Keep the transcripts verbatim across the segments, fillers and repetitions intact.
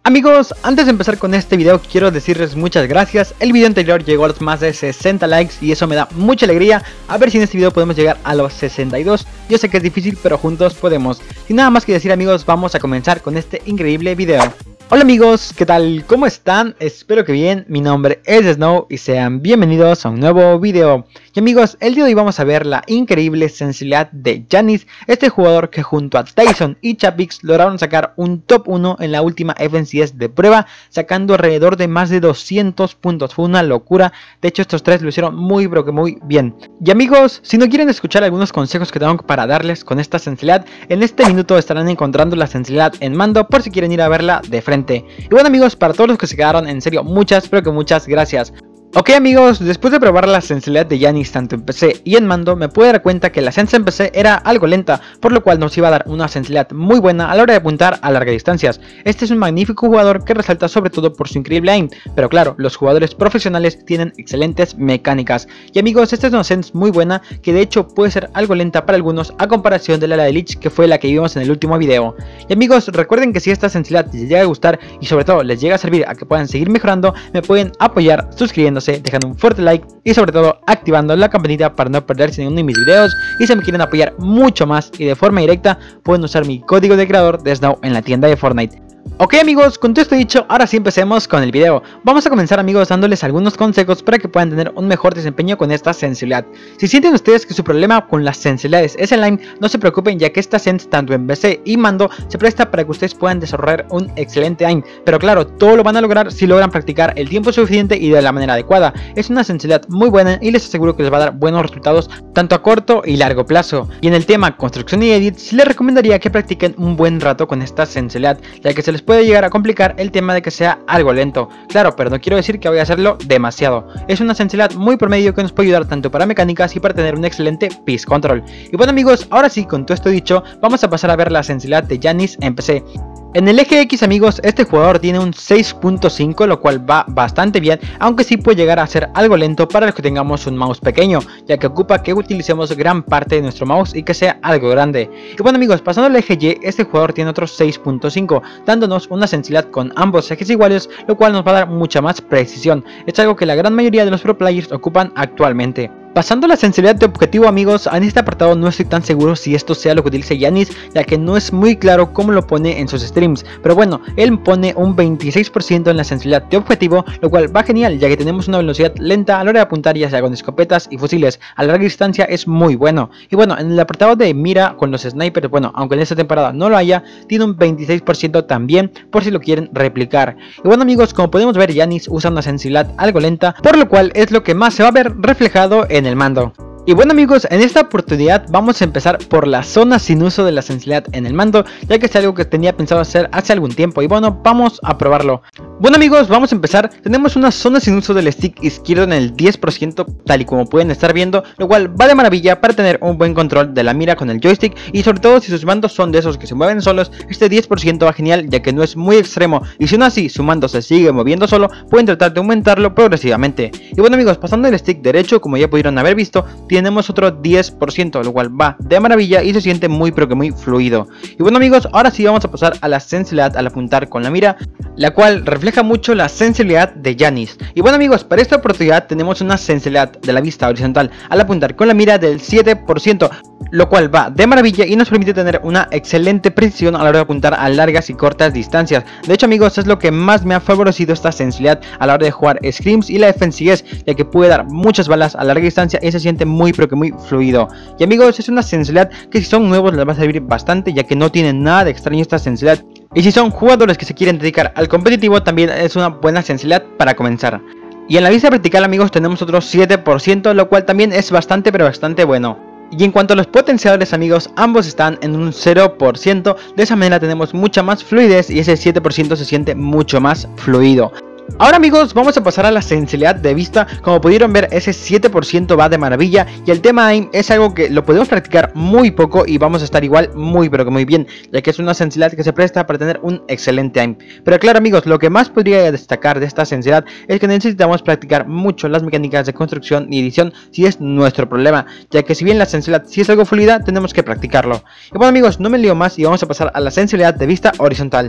Amigos, antes de empezar con este video quiero decirles muchas gracias. El video anterior llegó a los más de sesenta likes y eso me da mucha alegría. A ver si en este video podemos llegar a los sesenta y dos. Yo sé que es difícil, pero juntos podemos. Sin nada más que decir, amigos, vamos a comenzar con este increíble video. Hola amigos, ¿qué tal? ¿Cómo están? Espero que bien. Mi nombre es Snow y sean bienvenidos a un nuevo video. Y amigos, el día de hoy vamos a ver la increíble sensibilidad de Giannis, este jugador que junto a Tyson y Chapix lograron sacar un top uno en la última F N C S de prueba, sacando alrededor de más de doscientos puntos. Fue una locura. De hecho, estos tres lo hicieron muy pero que muy bien. Y amigos, si no quieren escuchar algunos consejos que tengo para darles con esta sensibilidad, en este minuto estarán encontrando la sensibilidad en mando por si quieren ir a verla de frente. Y bueno amigos, para todos los que se quedaron, en serio muchas, pero que muchas gracias. Ok amigos, después de probar la sensibilidad de Giannis tanto en P C y en mando, me pude dar cuenta que la sensibilidad en P C era algo lenta, por lo cual nos iba a dar una sensibilidad muy buena a la hora de apuntar a largas distancias. Este es un magnífico jugador que resalta sobre todo por su increíble aim, pero claro, los jugadores profesionales tienen excelentes mecánicas. Y amigos, esta es una sensibilidad muy buena que de hecho puede ser algo lenta para algunos a comparación de la de Lich, que fue la que vimos en el último video. Y amigos, recuerden que si esta sensibilidad les llega a gustar y sobre todo les llega a servir a que puedan seguir mejorando, me pueden apoyar suscribiéndose, dejando un fuerte like y sobre todo activando la campanita para no perderse ninguno de mis videos. Y si me quieren apoyar mucho más y de forma directa, pueden usar mi código de creador de Snow en la tienda de Fortnite. Ok amigos, con todo esto dicho, ahora sí empecemos con el video. Vamos a comenzar amigos dándoles algunos consejos para que puedan tener un mejor desempeño con esta sensibilidad. Si sienten ustedes que su problema con las sensibilidades es el aim, no se preocupen, ya que esta sensibilidad tanto en P C y mando se presta para que ustedes puedan desarrollar un excelente aim. Pero claro, todo lo van a lograr si logran practicar el tiempo suficiente y de la manera adecuada. Es una sensibilidad muy buena y les aseguro que les va a dar buenos resultados tanto a corto y largo plazo. Y en el tema construcción y edit, sí les recomendaría que practiquen un buen rato con esta sensibilidad, ya que se les puede llegar a complicar el tema de que sea algo lento. Claro, pero no quiero decir que voy a hacerlo demasiado. Es una sensibilidad muy promedio que nos puede ayudar tanto para mecánicas y para tener un excelente piece control. Y bueno amigos, ahora sí, con todo esto dicho, vamos a pasar a ver la sensibilidad de Giannis en P C. En el eje X amigos, este jugador tiene un seis punto cinco, lo cual va bastante bien, aunque sí puede llegar a ser algo lento para los que tengamos un mouse pequeño, ya que ocupa que utilicemos gran parte de nuestro mouse y que sea algo grande. Y bueno amigos, pasando al eje Y, este jugador tiene otro seis punto cinco, dándonos una sensibilidad con ambos ejes iguales, lo cual nos va a dar mucha más precisión. Es algo que la gran mayoría de los pro players ocupan actualmente. Pasando a la sensibilidad de objetivo amigos, en este apartado no estoy tan seguro si esto sea lo que utilice Giannis, ya que no es muy claro cómo lo pone en sus streams, pero bueno, él pone un veintiséis por ciento en la sensibilidad de objetivo, lo cual va genial, ya que tenemos una velocidad lenta a la hora de apuntar, ya sea con escopetas y fusiles a larga distancia, es muy bueno. Y bueno, en el apartado de mira con los snipers, bueno, aunque en esta temporada no lo haya, tiene un veintiséis por ciento también, por si lo quieren replicar. Y bueno amigos, como podemos ver, Giannis usa una sensibilidad algo lenta, por lo cual es lo que más se va a ver reflejado en en el mando. Y bueno amigos, en esta oportunidad vamos a empezar por la zona sin uso de la sensibilidad en el mando, ya que es algo que tenía pensado hacer hace algún tiempo y bueno, vamos a probarlo. Bueno amigos, vamos a empezar. Tenemos una zona sin uso del stick izquierdo en el diez por ciento, tal y como pueden estar viendo, lo cual va de maravilla para tener un buen control de la mira con el joystick, y sobre todo si sus mandos son de esos que se mueven solos, este diez por ciento va genial, ya que no es muy extremo, y si aún así su mando se sigue moviendo solo, pueden tratar de aumentarlo progresivamente. Y bueno amigos, pasando el stick derecho, como ya pudieron haber visto, tenemos otro diez por ciento, lo cual va de maravilla y se siente muy pero que muy fluido. Y bueno amigos, ahora sí vamos a pasar a la sensibilidad al apuntar con la mira, la cual refleja mucho la sensibilidad de Giannis. Y bueno amigos, para esta oportunidad tenemos una sensibilidad de la vista horizontal al apuntar con la mira del siete por ciento, lo cual va de maravilla y nos permite tener una excelente precisión a la hora de apuntar a largas y cortas distancias. De hecho amigos, es lo que más me ha favorecido esta sensibilidad a la hora de jugar scrims y la F N C S, ya que puede dar muchas balas a larga distancia y se siente muy pero que muy fluido. Y amigos, es una sensibilidad que si son nuevos les va a servir bastante, ya que no tiene nada de extraño esta sensibilidad. Y si son jugadores que se quieren dedicar al competitivo, también es una buena sensibilidad para comenzar. Y en la vista vertical amigos tenemos otro siete por ciento, lo cual también es bastante pero bastante bueno. Y en cuanto a los potenciadores amigos, ambos están en un cero por ciento, de esa manera tenemos mucha más fluidez y ese siete por ciento se siente mucho más fluido. Ahora amigos, vamos a pasar a la sensibilidad de vista. Como pudieron ver, ese siete por ciento va de maravilla, y el tema aim es algo que lo podemos practicar muy poco y vamos a estar igual muy pero que muy bien, ya que es una sensibilidad que se presta para tener un excelente aim. Pero claro amigos, lo que más podría destacar de esta sensibilidad es que necesitamos practicar mucho las mecánicas de construcción y edición, si es nuestro problema, ya que si bien la sensibilidad si es algo fluida, tenemos que practicarlo. Y bueno amigos, no me lío más y vamos a pasar a la sensibilidad de vista horizontal.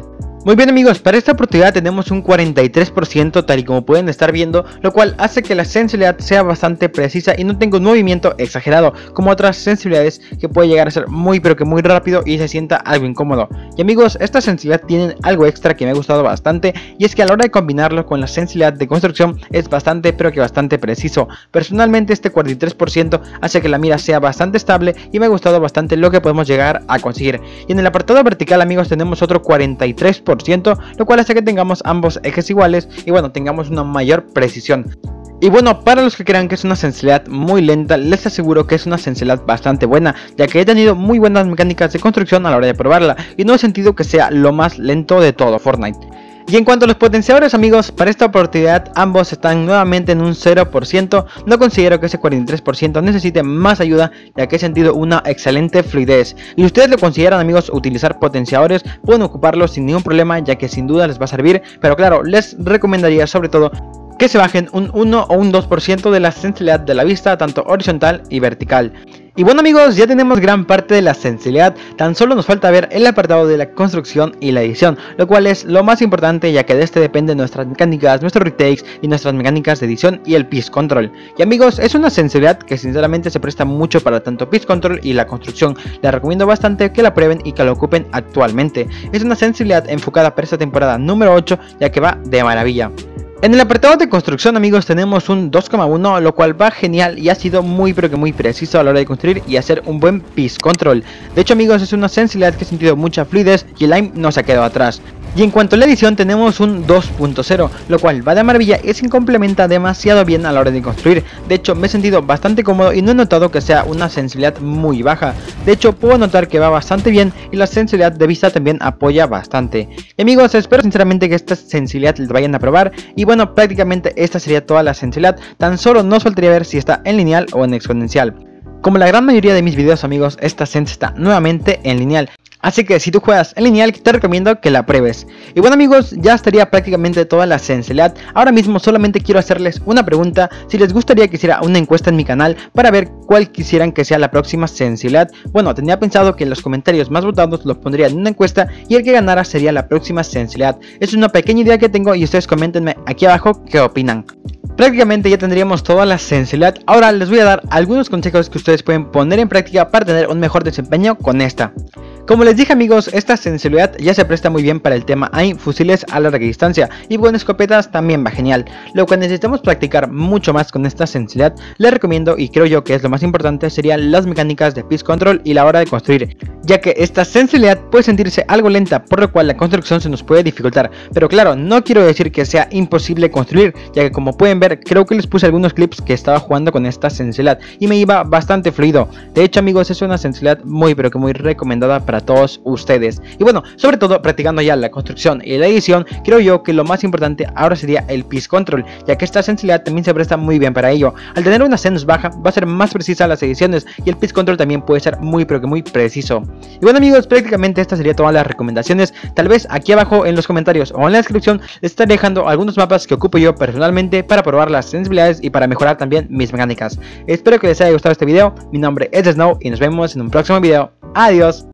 Muy bien amigos, para esta oportunidad tenemos un cuarenta y tres por ciento tal y como pueden estar viendo, lo cual hace que la sensibilidad sea bastante precisa y no tenga un movimiento exagerado como otras sensibilidades que puede llegar a ser muy pero que muy rápido y se sienta algo incómodo. Y amigos, esta sensibilidad tiene algo extra que me ha gustado bastante, y es que a la hora de combinarlo con la sensibilidad de construcción es bastante pero que bastante preciso. Personalmente este cuarenta y tres por ciento hace que la mira sea bastante estable y me ha gustado bastante lo que podemos llegar a conseguir. Y en el apartado vertical amigos tenemos otro cuarenta y tres por ciento, lo cual hace que tengamos ambos ejes iguales y bueno, tengamos una mayor precisión. Y bueno, para los que crean que es una sensibilidad muy lenta, les aseguro que es una sensibilidad bastante buena, ya que he tenido muy buenas mecánicas de construcción a la hora de probarla y no he sentido que sea lo más lento de todo Fortnite. Y en cuanto a los potenciadores amigos, para esta oportunidad ambos están nuevamente en un cero por ciento, no considero que ese cuarenta y tres por ciento necesite más ayuda, ya que he sentido una excelente fluidez. Y si ustedes lo consideran amigos utilizar potenciadores, pueden ocuparlos sin ningún problema, ya que sin duda les va a servir, pero claro, les recomendaría sobre todo que se bajen un uno o un dos por ciento de la sensibilidad de la vista, tanto horizontal y vertical. Y bueno amigos, ya tenemos gran parte de la sensibilidad, tan solo nos falta ver el apartado de la construcción y la edición, lo cual es lo más importante, ya que de este dependen nuestras mecánicas, nuestros retakes y nuestras mecánicas de edición y el piece control. Y amigos, es una sensibilidad que sinceramente se presta mucho para tanto piece control y la construcción. Les recomiendo bastante que la prueben y que la ocupen actualmente. Es una sensibilidad enfocada para esta temporada número ocho, ya que va de maravilla. En el apartado de construcción amigos tenemos un dos coma uno, lo cual va genial y ha sido muy pero que muy preciso a la hora de construir y hacer un buen piece control. De hecho amigos, es una sensibilidad que he sentido mucha fluidez y el aim no se ha quedado atrás. Y en cuanto a la edición tenemos un dos punto cero, lo cual va de maravilla y se complementa demasiado bien a la hora de construir. De hecho me he sentido bastante cómodo y no he notado que sea una sensibilidad muy baja. De hecho puedo notar que va bastante bien y la sensibilidad de vista también apoya bastante. Y amigos, espero sinceramente que esta sensibilidad les vayan a probar. Y bueno, prácticamente esta sería toda la sensibilidad, tan solo nos faltaría ver si está en lineal o en exponencial. Como la gran mayoría de mis videos amigos, esta sensibilidad está nuevamente en lineal. Así que si tú juegas en lineal te recomiendo que la pruebes. Y bueno amigos, ya estaría prácticamente toda la sensibilidad. Ahora mismo solamente quiero hacerles una pregunta, si les gustaría que hiciera una encuesta en mi canal para ver cuál quisieran que sea la próxima sensibilidad. Bueno, tenía pensado que en los comentarios más votados los pondría en una encuesta y el que ganara sería la próxima sensibilidad. Es una pequeña idea que tengo y ustedes coméntenme aquí abajo qué opinan. Prácticamente ya tendríamos toda la sensibilidad. Ahora les voy a dar algunos consejos que ustedes pueden poner en práctica para tener un mejor desempeño con esta. Como les dije amigos, esta sensibilidad ya se presta muy bien para el tema aim, fusiles a larga distancia y con escopetas también va genial. Lo que necesitamos practicar mucho más con esta sensibilidad, les recomiendo y creo yo que es lo más importante, serían las mecánicas de piece control y la hora de construir, ya que esta sensibilidad puede sentirse algo lenta, por lo cual la construcción se nos puede dificultar. Pero claro, no quiero decir que sea imposible construir, ya que como pueden ver, creo que les puse algunos clips que estaba jugando con esta sensibilidad y me iba bastante fluido. De hecho amigos, es una sensibilidad muy pero que muy recomendada para para todos ustedes. Y bueno, sobre todo practicando ya la construcción y la edición, creo yo que lo más importante ahora sería el piece control, ya que esta sensibilidad también se presta muy bien para ello. Al tener una sensibilidad baja va a ser más precisa las ediciones y el piece control también puede ser muy pero que muy preciso. Y bueno amigos, prácticamente esta sería todas las recomendaciones. Tal vez aquí abajo en los comentarios o en la descripción les estaré dejando algunos mapas que ocupo yo personalmente para probar las sensibilidades y para mejorar también mis mecánicas. Espero que les haya gustado este video. Mi nombre es Snow y nos vemos en un próximo video. Adiós.